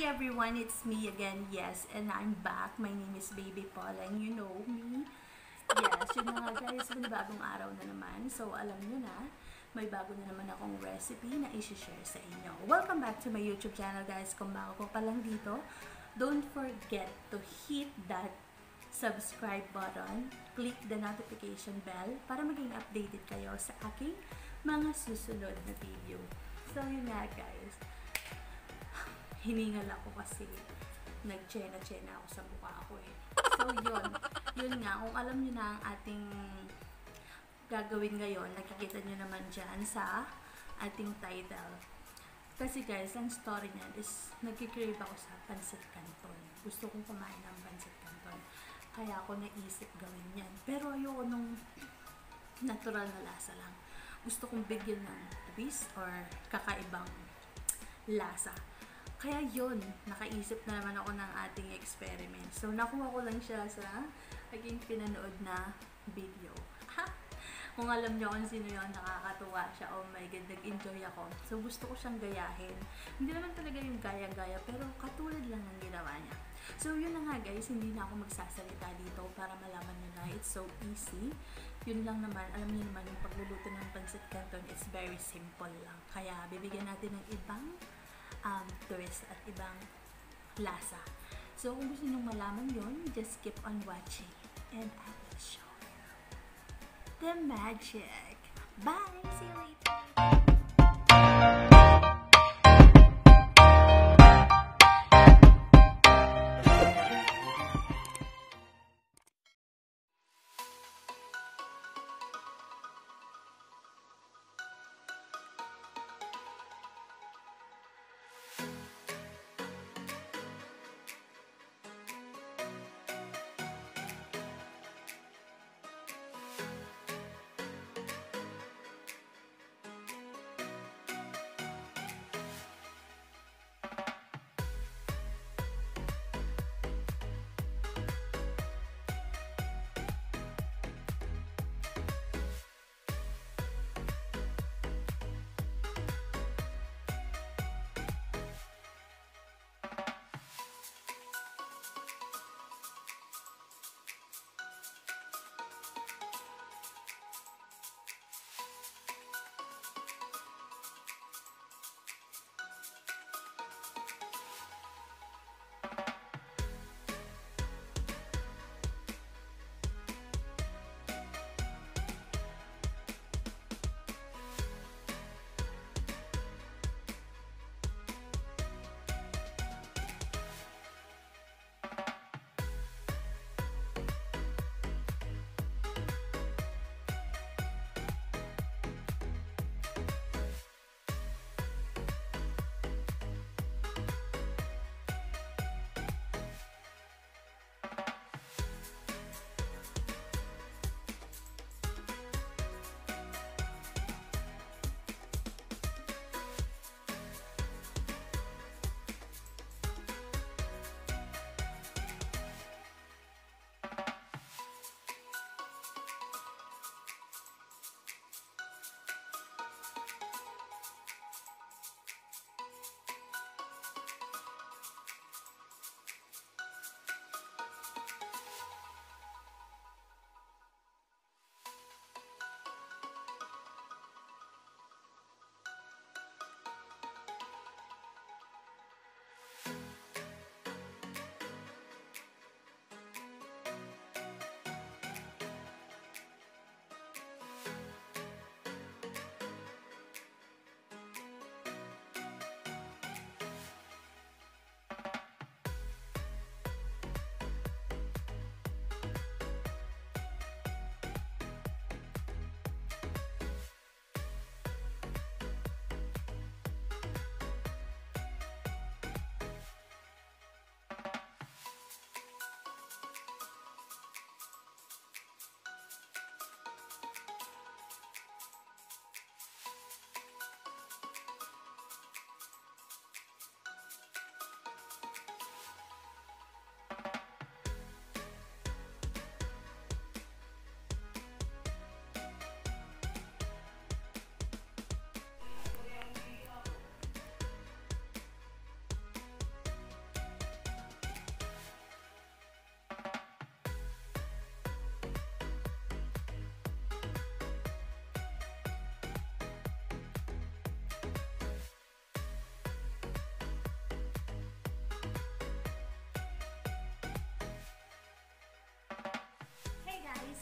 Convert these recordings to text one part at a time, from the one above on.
everyone, it's me again, yes, and I'm back. My name is Baby Paul and you know me. Yes, yun na nga guys, may bagong araw na naman. So alam nyo na, may bago na naman akong recipe na isi-share sa inyo. Welcome back to my YouTube channel guys. Kung bago ko pa lang dito, don't forget to hit that subscribe button, click the notification bell para maging updated kayo sa aking mga susunod na video. So yun nga guys, hiningal ako kasi nag-chena-chena ako sa mukha ko eh. So yun nga, kung alam nyo na ang ating gagawin ngayon, nakikita nyo naman dyan sa ating title. Kasi guys, ang story niyan is nagkikrave ako sa Pancitcantoon. Gusto kong kumain ng Pancitcantoon. Kaya ako naisip gawin yan. Pero ayoko nung natural na lasa lang. Gusto kong bigyan ng twist or kakaibang lasa. Kaya yun, nakaisip na naman ako ng ating experiment. So, nakuha ko lang siya sa aking pinanood na video. Kung alam nyo kung sino yun, nakakatuwa siya. Oh my God, nag-enjoy ako. So, gusto ko siyang gayahin. Hindi naman talaga yung gaya-gaya, pero katulad lang ng ginawa niya. So, yun na nga guys, hindi na ako magsasalita dito para malaman nyo na it's so easy. Yun lang naman, alam niyo naman yung pagluluto ng Pancitcantoon, it's very simple lang. Kaya, bibigyan natin ng ibang twist at ibang lasa. So, kung gusto nyo malaman yun, just keep on watching and I will show you the magic. Bye! See you later!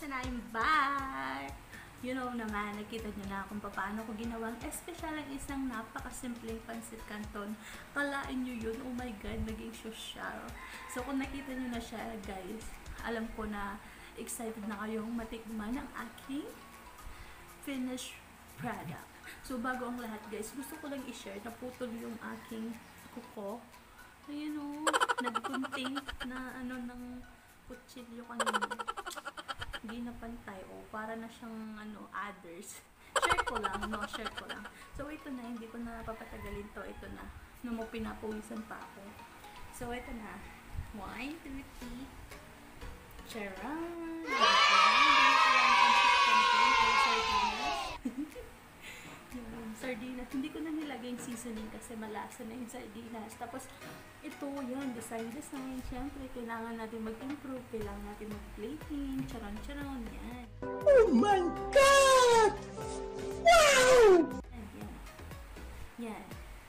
and I'm back! You know naman, nakita nyo na kung paano ko ginawang espesyal ang isang napakasimpleng Pancitcantoon. Kalain nyo yun, oh my god, naging social. So kung nakita nyo na siya guys, alam ko na excited na kayong matikman ang aking finished product. So bago ang lahat guys, gusto ko lang i-share, naputol yung aking kuko. Ayun o, nagkunting na ng kutsilyo kanina. Hindi na pantay o para na siyang others. Share ko lang, share ko lang. So ito na, hindi ko na papatagalin to. Ito na, mo pinapawisan pa ako. So ito na, 1, 2, 3. Charan! Sardinas. Hindi ko na nilagay yung seasoning kasi malasa na yung sardinas. Tapos, ito yan, design. Siyempre, kailangan natin mag-improve. Kailangan natin mag-plating. Charon, yan. Oh my God! Wow! Yan.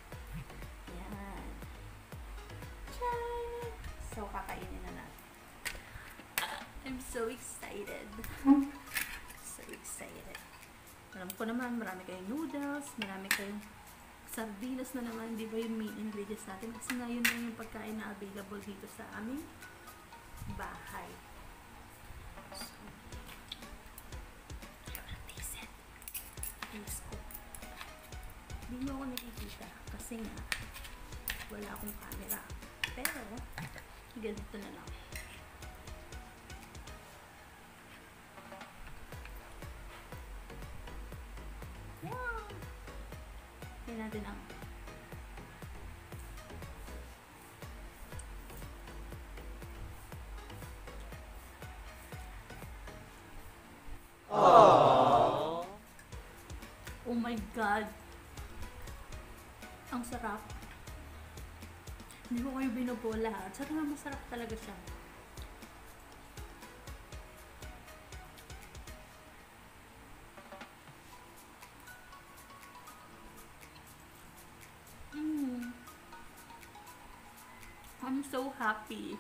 Chan! So, kakainin na natin. I'm so excited. So excited. Alam ko naman, marami kayong noodles, marami kayong sardinas na naman, di ba yung main ingredients natin? Kasi nga yun lang yung pagkain na available dito sa aming bahay. So, taste it. Taste ko. Hindi mo ako nakikita kasi nga wala akong camera. Pero, ganito na lang. Natin ang oh my god, ang sarap. Hindi ko kayo binubola ha, sarap, masarap talaga siya. I'm so happy.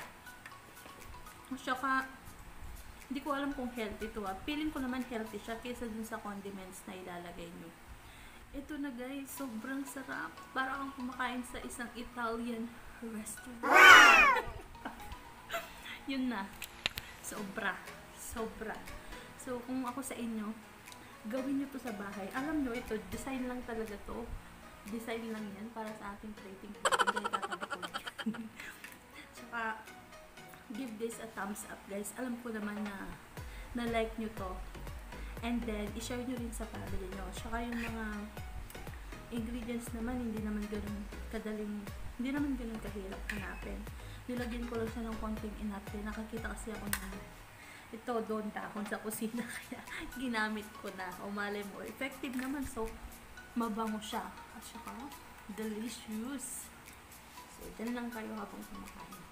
Saka, hindi ko alam kung healthy ito ha. Feeling ko naman healthy siya kaysa dun sa condiments na ilalagay nyo. Ito na guys, sobrang sarap. Para kang kumakain sa isang Italian restaurant. Yun na. Sobra. So, kung ako sa inyo, gawin nyo to sa bahay. Alam nyo, ito, design lang talaga to. Design lang yan para sa ating plating. Dahil tatabi ko lang. Tsaka, give this a thumbs up guys. Alam ko naman na like nyo to. And then, i-share nyo rin sa family nyo. Tsaka yung mga ingredients naman, hindi naman ganun kadaling, hindi naman ganun kahirap hanapin. Nilagyan ko lang siya ng konting inapte. Nakakita kasi ako na ito, doon dahon sa kusina. Kaya ginamit ko na. O malay mo, effective naman. So, mabango siya. At saka, delicious. So, dyan lang kayo habang kumakain.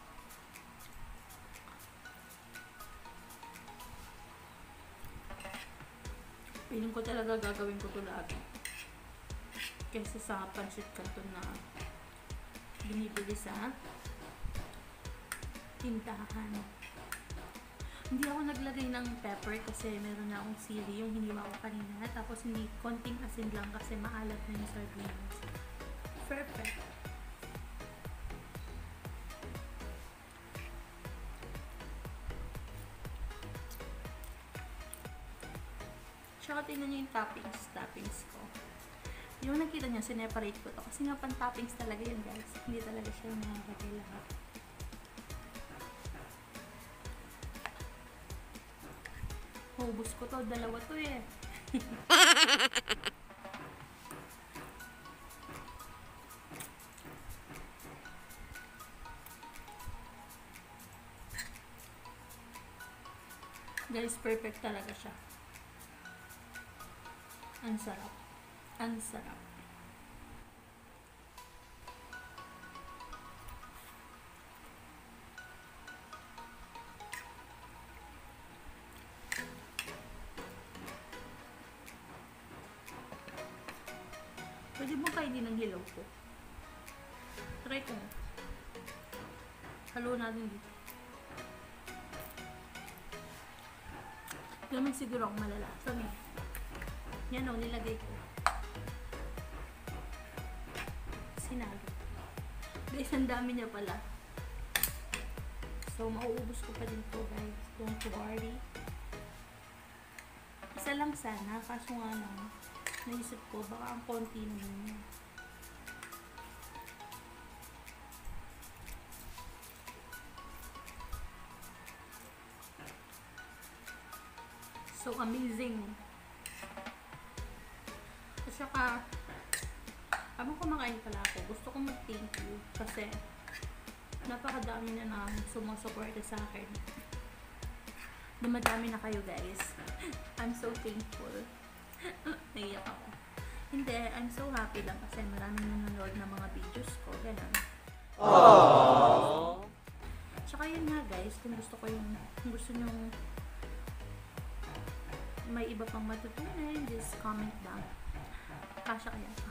Piling ko talaga gagawin ko ito lagi. Kaysa sa Pancitcantoon na binibili sa tindahan. Hindi ako naglagay ng pepper kasi meron na akong sili yung hiniwa ko kanina. Tapos hindi, konting asin lang kasi maalat na yung sardines. Perfect. Tsaka tingnan nyo yung toppings ko. Yung nakita nyo, sineparate ko to. Kasi nga pan-toppings talaga yun guys. Hindi talaga siya nalagay lahat. Hubos ko to, dalawa to eh. Guys, perfect talaga siya. Ang sarap. Ang sarap. Pwede mo kainin ng hilaw ko. Try ko. Halo natin dito. Ganun siguro ako malalasan eh. Yan o, nilagay ko. Sinalo. Guys, ang dami niya pala. So, mauubos ko pa din to guys. Don't worry. Isa lang sana, kaso nga lang, naisip ko, baka ang konti naman niya. So amazing. At saka, habang kumakain pala ako, gusto kong mag-thank you kasi napakadami na sumusuporta sa akin. Dumadami na kayo guys. I'm so thankful. Naiyak ako. Hindi, I'm so happy lang kasi maraming nanonood ng mga videos ko. Ganun. Aww. Tsaka yun nga guys, kung gusto nyong may iba pang matutunan, just comment down. Kasha kaya pa.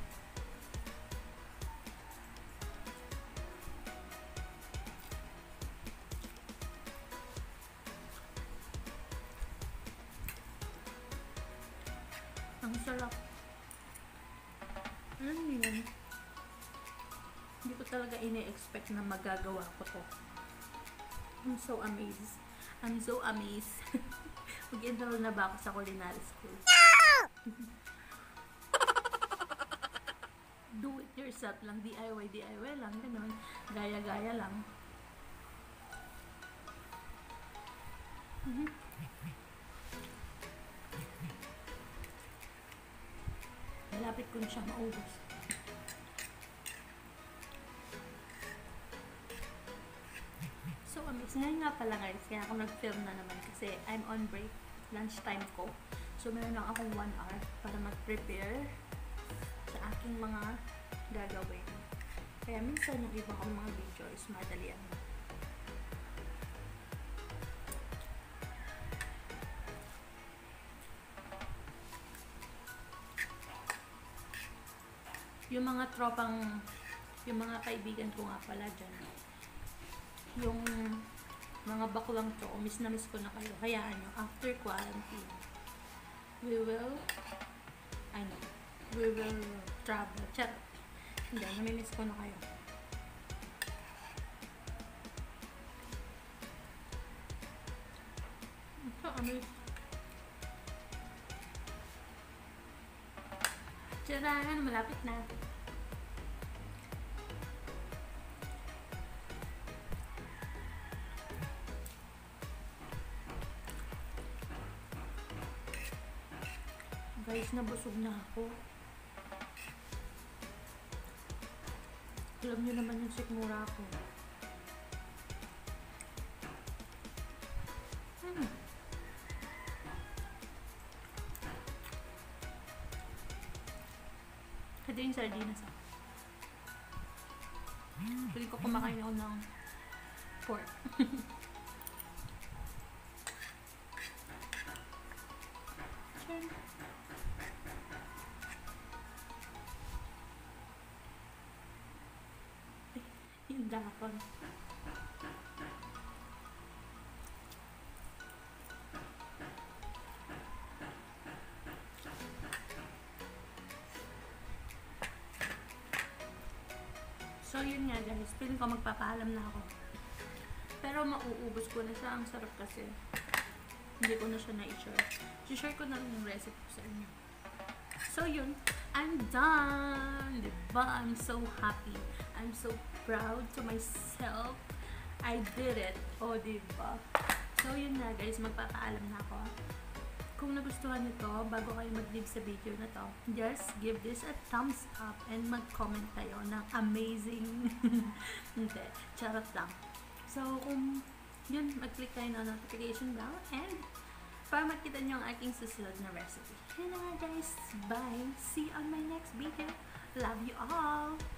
Ang sarap. Alam niyo yun? Hindi ko talaga ini-expect na magagawa ko to. I'm so amazed. I'm so amazed. Mag-enroll na ba ako sa culinary school? Do it yourself lang. DIY lang. Ganun. Gaya-gaya lang. Malapit ko na siya maubos. So, ngayon nga pala guys, kaya ako nag-film na naman kasi I'm on break, lunchtime ko. So, meron lang akong 1 hour para mag-prepare sa aking mga gagawin. Kaya minsan yung iba kong mga video is madalian. Yung mga tropang, yung mga kaibigan ko nga pala dyan, yung mga baklang to, miss na miss ko na kayo. Hayaan nyo, after quarantine, we will travel. Charot. Hindi, namimiss ko na kayo. So, tiyaraan, malapit na. Guys, nabusog na ako. Alam nyo naman yung sikmura ko. Ito yung Sardines ako. Pwede ko kumakain ako ng pork. Yung dapon. So, yun nga guys. Piling ko magpapaalam na ako. Pero mauubos ko na siya. Ang sarap kasi. Hindi ko na siya na-share. I-share ko na rin yung recipe ko sa inyo. So, yun. I'm done! Diba? I'm so happy. I'm so proud to myself. I did it. O, diba? So, yun na guys. Magpapaalam na ako. Kung nagustuhan nyo to, bago kayo mag-leave sa video na to, just give this a thumbs up and mag-comment kayo ng amazing. Hindi, charot lang. So, kung yun, mag-click kayo ng notification bell and para makita nyo ang aking susunod na recipe. Yun na nga guys. Bye! See you on my next video. Love you all!